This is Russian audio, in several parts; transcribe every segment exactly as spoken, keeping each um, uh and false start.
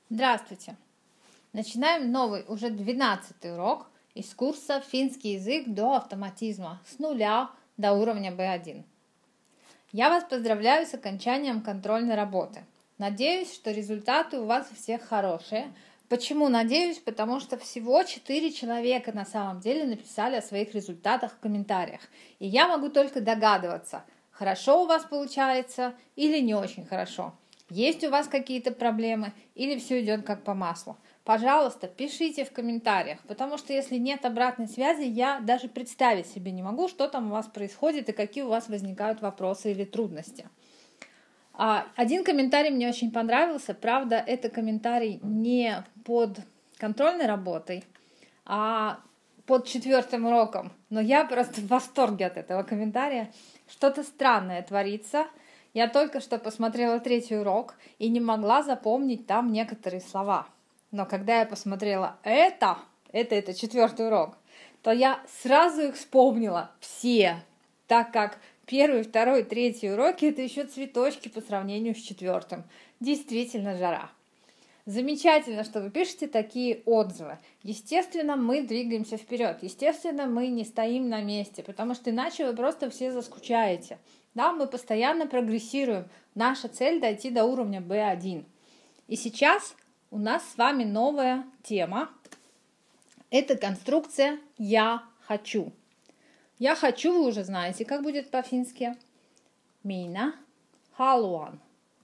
Здравствуйте! Начинаем новый, уже двенадцатый урок из курса «Финский язык до автоматизма» с нуля до уровня бэ один. Я вас поздравляю с окончанием контрольной работы. Надеюсь, что результаты у вас у всех хорошие. Почему надеюсь? Потому что всего четыре человека на самом деле написали о своих результатах в комментариях. И я могу только догадываться, хорошо у вас получается или не очень хорошо. Есть у вас какие-то проблемы или все идет как по маслу? Пожалуйста, пишите в комментариях, потому что если нет обратной связи, я даже представить себе не могу, что там у вас происходит и какие у вас возникают вопросы или трудности. Один комментарий мне очень понравился, правда, это комментарий не под контрольной работой, а под четвертым уроком, но я просто в восторге от этого комментария. Что-то странное творится. Я только что посмотрела третий урок и не могла запомнить там некоторые слова. Но когда я посмотрела это, это, это четвертый урок, то я сразу их вспомнила все, так как первый, второй, третий уроки это еще цветочки по сравнению с четвертым. Действительно жара. Замечательно, что вы пишете такие отзывы. Естественно, мы двигаемся вперед. Естественно, мы не стоим на месте, потому что иначе вы просто все заскучаете. Да, мы постоянно прогрессируем. Наша цель дойти до уровня бэ один. И сейчас у нас с вами новая тема. Это конструкция «я хочу». «Я хочу» вы уже знаете, как будет по-фински. Minä haluan.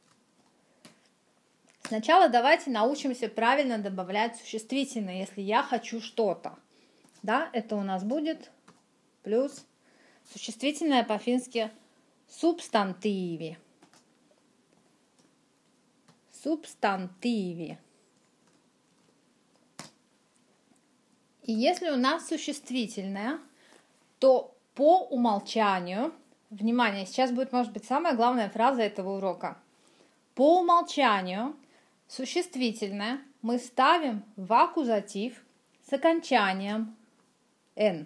Сначала давайте научимся правильно добавлять существительное, если я хочу что-то. Да, это у нас будет плюс существительное по-фински субстантиви. Субстантиви. И если у нас существительное, то по умолчанию, внимание, сейчас будет, может быть, самая главная фраза этого урока. По умолчанию существительное мы ставим в аккузатив с окончанием «н».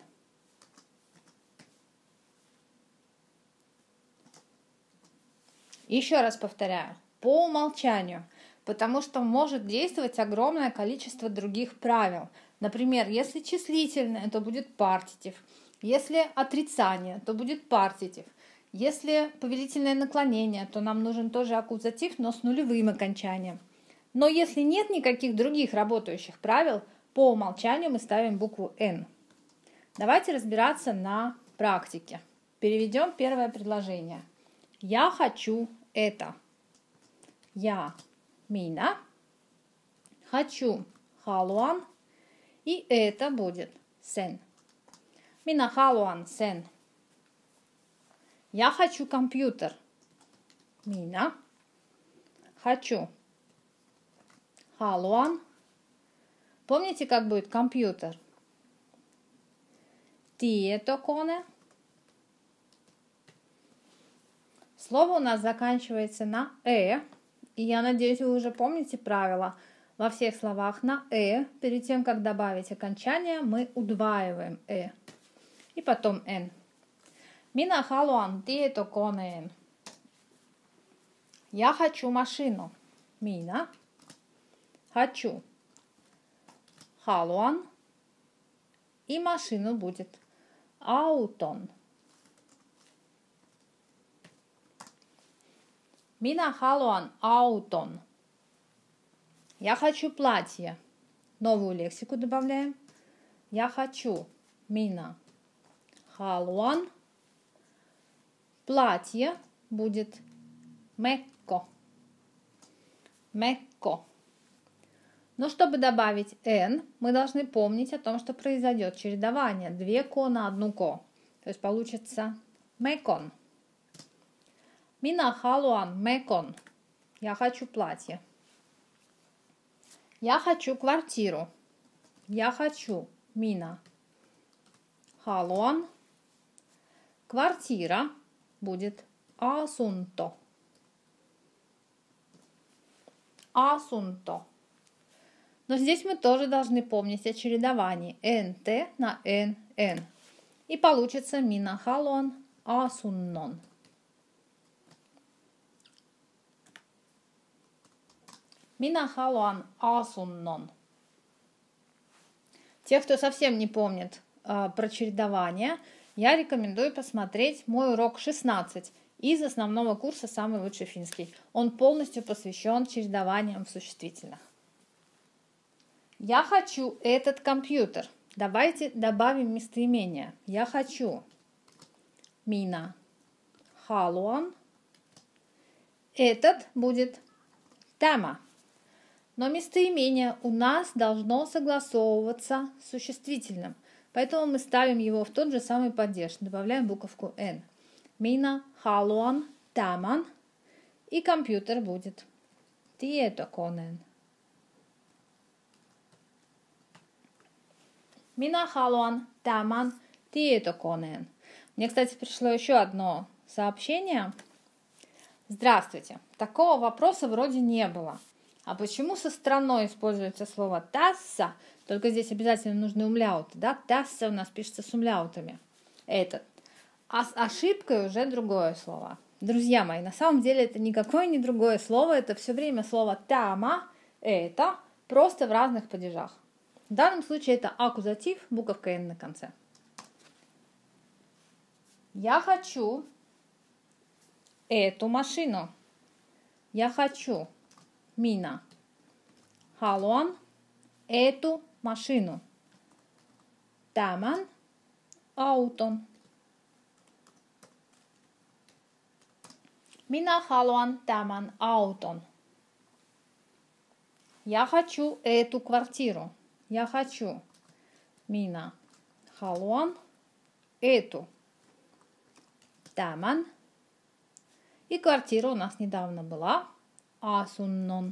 Еще раз повторяю, по умолчанию, потому что может действовать огромное количество других правил. Например, если числительное, то будет партитив. Если отрицание, то будет партитив. Если повелительное наклонение, то нам нужен тоже аккузатив, но с нулевым окончанием. Но если нет никаких других работающих правил, по умолчанию мы ставим букву «н». Давайте разбираться на практике. Переведем первое предложение. Я хочу это. Я minä хочу haluan. И это будет sen. Minä haluan sen. Я хочу компьютер. Minä хочу. Haluan. Помните, как будет компьютер? Tietokone. Слово у нас заканчивается на «э», и я надеюсь, вы уже помните правило. Во всех словах на «э», перед тем, как добавить окончание, мы удваиваем «э». И потом «н». Minä haluan tietokoneen. Я хочу машину. Minä хочу. Haluan. И машину будет auton. Minä haluan auton. Я хочу платье. Новую лексику добавляем. Я хочу. Minä haluan. Платье будет mekko. Mekko. Но чтобы добавить «н», мы должны помнить о том, что произойдет чередование. Две «ко» на одну «ко». То есть получится mekon. Minä haluan mekon. Я хочу платье. Я хочу квартиру. Я хочу. Minä haluan. Квартира будет asunto. Asunto. Но здесь мы тоже должны помнить о чередовании nt на nn. И получится minä haluan asunnon. Minä haluan asunnon. Те, кто совсем не помнит э, про чередование, я рекомендую посмотреть мой урок шестнадцать из основного курса «Самый лучший финский». Он полностью посвящен чередованиям в существительных. Я хочу этот компьютер. Давайте добавим местоимение. Я хочу. Minä haluan. Этот будет tämä. Но местоимение у нас должно согласовываться с существительным. Поэтому мы ставим его в тот же самый падеж. Добавляем буковку «н». Minä haluan tämän. И компьютер будет tietokoneen. Minä haluan tämän tietokoneen. Мне, кстати, пришло еще одно сообщение. Здравствуйте. Такого вопроса вроде не было. А почему со страной используется слово «тасса»? Только здесь обязательно нужны умляуты, да? «Тасса» у нас пишется с умляутами. Этот. А с ошибкой уже другое слово. Друзья мои, на самом деле это никакое не другое слово. Это все время слово «тама», «это», просто в разных падежах. В данном случае это аккузатив, буковка «н» на конце. Я хочу эту машину. Я хочу. Minä haluan эту машину. Tämän auton. Minä haluan tämän auton. Я хочу эту квартиру. Я хочу. Minä haluan эту. Tämän. И квартира у нас недавно была. Asunnon.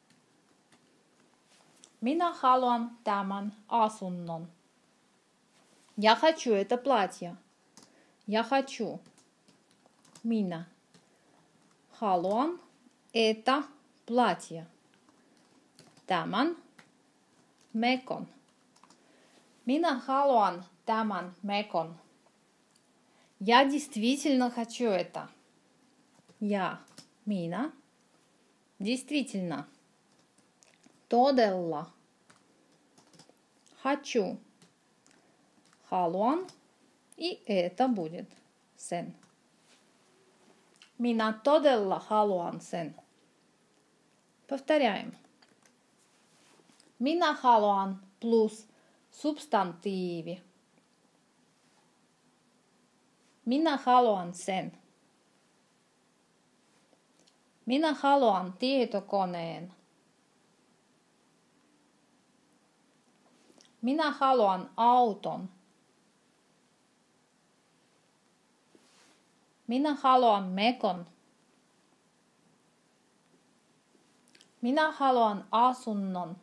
Minä haluan tämän asunnon. Я хочу это платье. Я хочу. Minä haluan это платье. Tämän mekon. Minä haluan tämän mekon. Я действительно хочу это. Я. Minä. Действительно. Todella. Хочу. Haluan. И это будет sen. Minä todella haluan sen. Повторяем. Minä haluan plus substantiivi. Minä haluan sen. Minä haluan tietokoneen. Minä haluan auton. Minä haluan mekon. Minä haluan asunnon.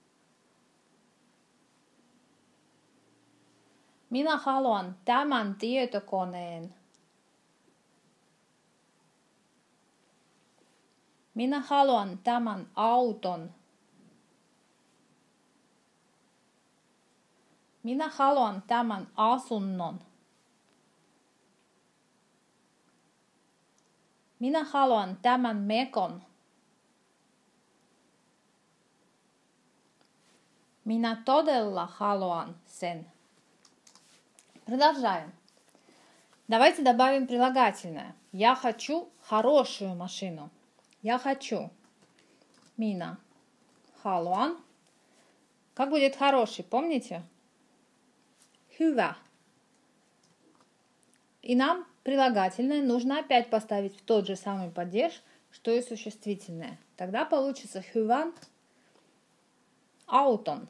Minä haluan tämän tietokoneen. Minä haluan tämän auton. Minä haluan tämän asunnon. Minä haluan tämän mekon. Minä todella haluan sen. Продолжаем. Давайте добавим прилагательное. Я хочу хорошую машину. Я хочу. Minä haluan. Как будет хороший, помните? Hyvä. И нам прилагательное нужно опять поставить в тот же самый падеж, что и существительное. Тогда получится hyvän auton.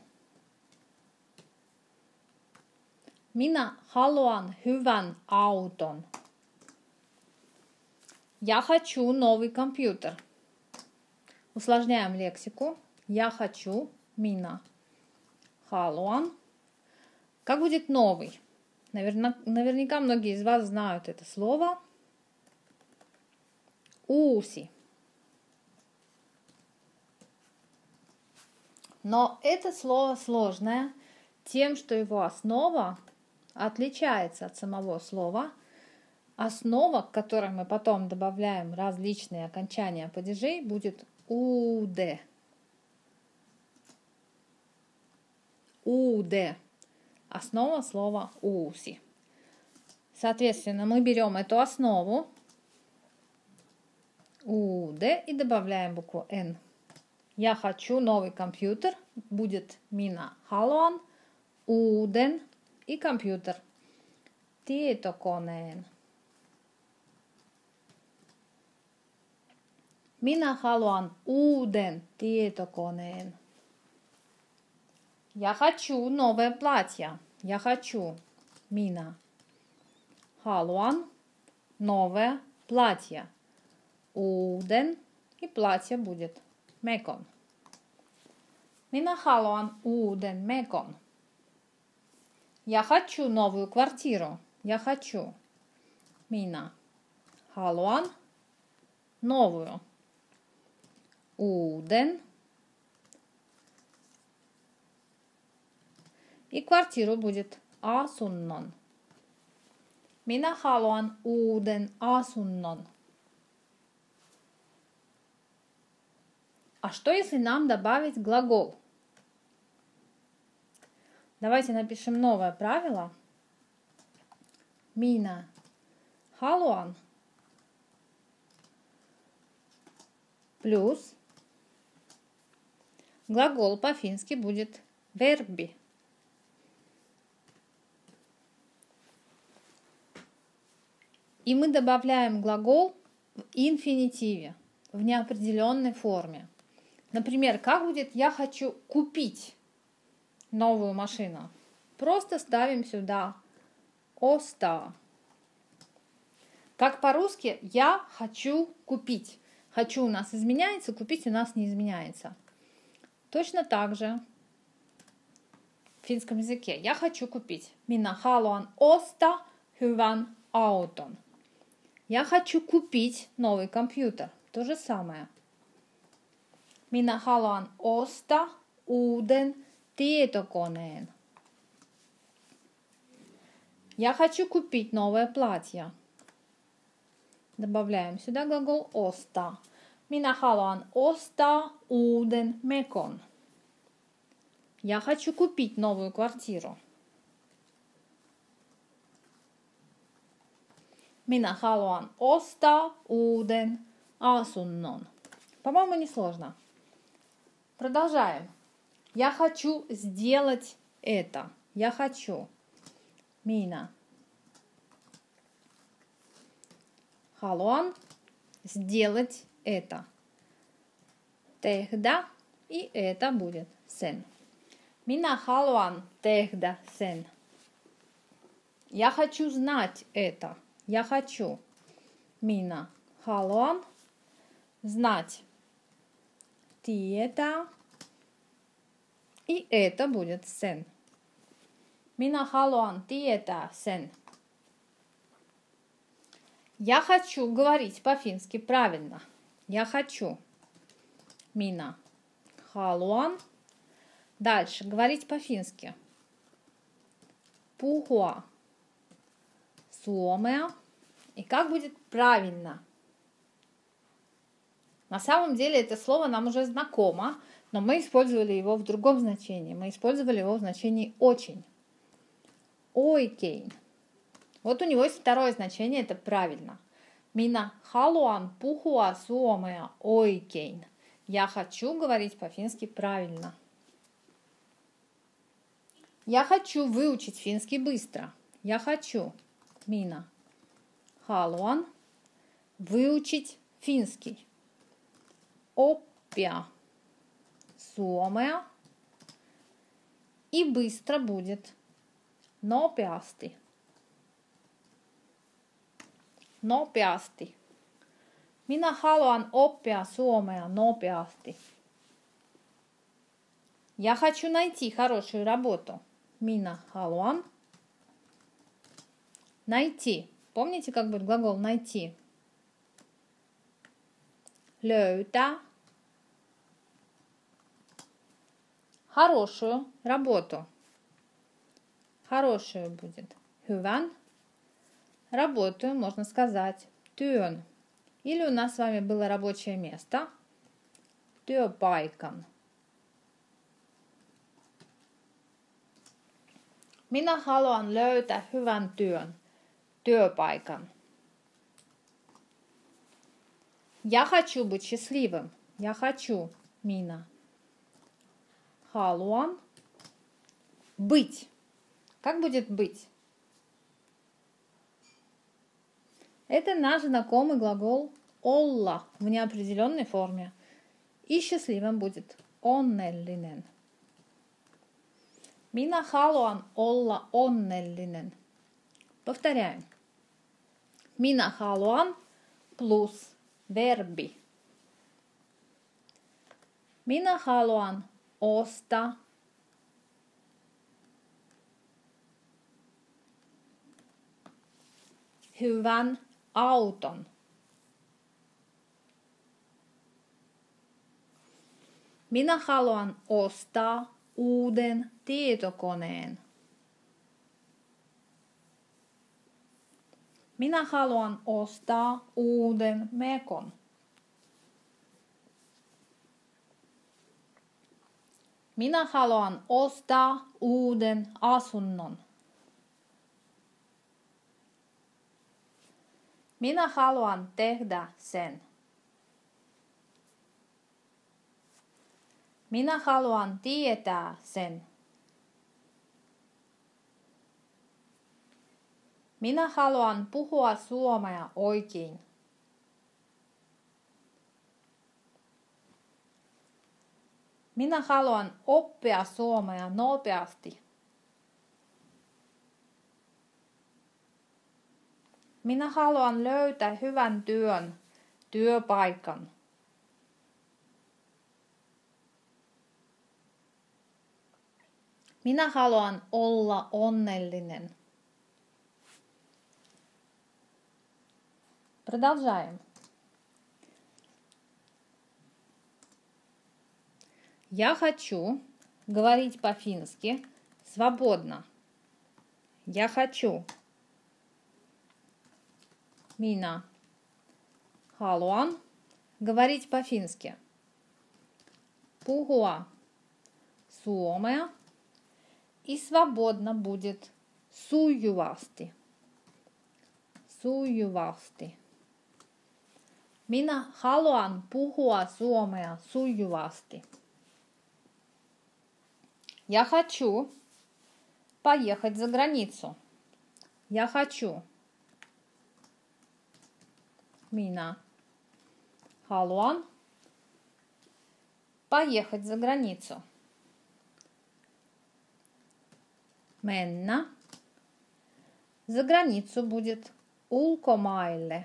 Minä haluan hyvän auton. Я хочу новый компьютер. Усложняем лексику. Я хочу. Minä haluan. Как будет новый? Наверно- наверняка многие из вас знают это слово. Uusi. Но это слово сложное тем, что его основа отличается от самого слова. Основа, к которой мы потом добавляем различные окончания падежей, будет уд. уде. Основа слова uusi. Соответственно, мы берем эту основу uude и добавляем букву N. Я хочу новый компьютер. Будет minä haluan uuden и компьютер. Tietokoneen. Minä haluan uuden tietokoneen. Я хочу новое платье. Я хочу. Minä haluan новое платье. Uuden и платье будет mekon. Minä haluan uuden mekon. Я хочу новую квартиру. Я хочу. Minä haluan новую. Uuden. И квартиру будет asunnon. Minä haluan uuden asunnon. А что, если нам добавить глагол? Давайте напишем новое правило. Minä haluan плюс глагол по-фински будет verbi. И мы добавляем глагол в инфинитиве, в неопределенной форме. Например, как будет «я хочу купить новую машину»? Просто ставим сюда «оста». Как по-русски «я хочу купить». «Хочу» у нас изменяется, «купить» у нас не изменяется. Точно так же в финском языке «я хочу купить». «Minä haluan ostaa hyvän auton». Я хочу купить новый компьютер. То же самое. Minä haluan ostaa uuden tietokoneen. Я хочу купить новое платье. Добавляем сюда глагол ostaa. Minä haluan ostaa uuden mekon. Я хочу купить новую квартиру. Minä haluan ostaa uuden asunnon. По-моему, несложно. Продолжаем. Я хочу сделать это. Я хочу. Minä haluan сделать это. Tehdä. И это будет sen. Minä haluan tehdä sen. Я хочу знать это. Я хочу. Minä haluan знать. Tietää. И это будет sen. Minä haluan tietää sen. Я хочу говорить по-фински правильно. Я хочу. Minä haluan. Дальше. Говорить по-фински. Puhua. Suomea. И как будет правильно? На самом деле это слово нам уже знакомо, но мы использовали его в другом значении. Мы использовали его в значении «очень». Oikein. Вот у него есть второе значение, это правильно. Minä haluan puhua suomea oikein. Я хочу говорить по-фински правильно. Я хочу выучить финский быстро. Я хочу. Minä haluan выучить финский. Oppia suomea. И быстро будет nopeasti. Nopeasti. Minä haluan oppia suomea nopeasti. Я хочу найти хорошую работу. Minä haluan найти. Помните, как будет глагол найти? Löytää. Хорошую работу. Хорошую будет. Hyvän. Работаю, можно сказать, työn. Или у нас с вами было рабочее место. Työpaikan. Minä haluan löytää hyvän työn, työpaikan. Я хочу быть счастливым. Я хочу, Мина. Haluan быть. Как будет быть? Это наш знакомый глагол olla в неопределенной форме. И счастливым будет onnellinen. Minä haluan olla onnellinen. Повторяем. Minä haluan plus verbi. Minä haluan ostaa hyvän auton. Minä haluan ostaa uuden tietokoneen. Minä haluan ostaa uuden mekon. Minä haluan ostaa uuden asunnon. Minä haluan tehdä sen. Minä haluan tietää sen. Minä haluan puhua suomea oikein. Minä haluan oppia suomea nopeasti. Minä haluan löytää hyvän työn, työpaikan. Minä haluan olla onnellinen. Продолжаем. Я хочу говорить по-фински свободно. Я хочу. Minä haluan говорить по-фински. Puhua suomea. И свободно будет sujuvasti. Sujuvasti. Minä haluan puhua suomea sujuvasti. Я хочу поехать за границу. Я хочу. Minä haluan поехать за границу. Mennä. За границу будет ulkomaille.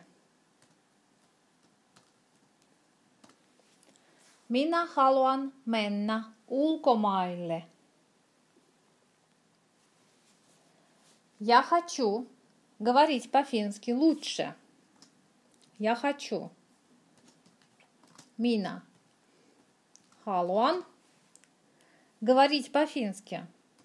Minä haluan mennä ulkomaille. Я хочу говорить по-фински лучше. Я хочу. Minä haluan говорить по-фински.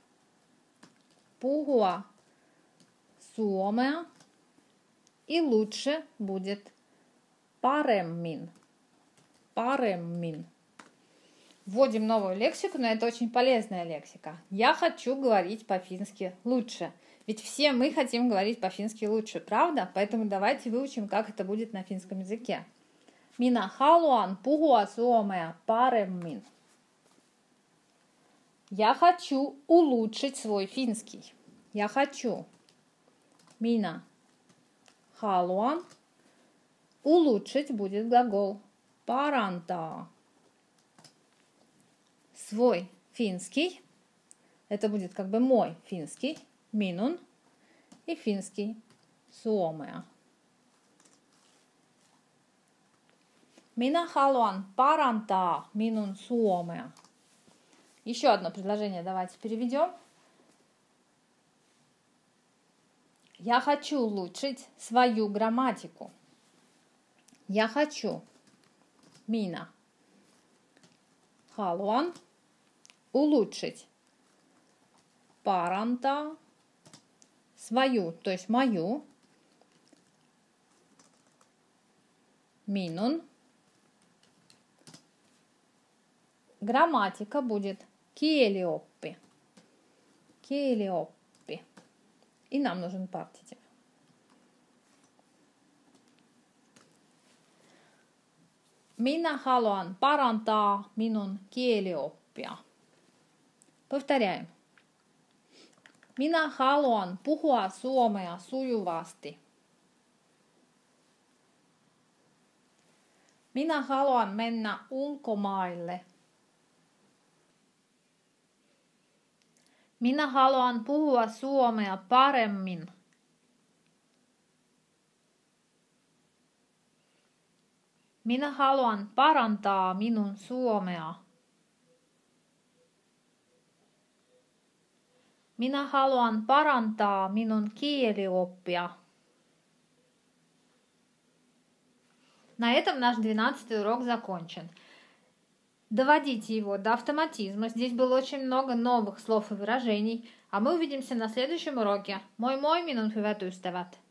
Puhua suomea. И лучше будет паремmin. Паремmin. Вводим новую лексику, но это очень полезная лексика. Я хочу говорить по-фински лучше. Ведь все мы хотим говорить по-фински лучше, правда? Поэтому давайте выучим, как это будет на финском языке. Minä haluan puhua suomea paremmin. Я хочу улучшить свой финский. Я хочу. Minä haluan. Улучшить будет глагол parantaa. Свой финский. Это будет как бы мой финский. Minun. И финский suomea. Minä haluan parantaa minun suomea. Еще одно предложение давайте переведем. Я хочу улучшить свою грамматику. Я хочу. Minä haluan улучшить. Parantaa. Свою, то есть мою. Minun. Грамматика будет kielioppi. Kielioppi. И нам нужен партитив. Minä haluan parantaa minun kielioppia. Повторяем. Minä haluan puhua suomea sujuvasti. Minä haluan mennä ulkomaille. Minä haluan puhua suomea paremmin. Minä haluan parantaa minun suomea. Minä haluan parantaa minun kielioppia. На этом наш двенадцатый урок закончен. Доводите его до автоматизма. Здесь было очень много новых слов и выражений. А мы увидимся на следующем уроке. Moi moi, minun hyvät ystävät!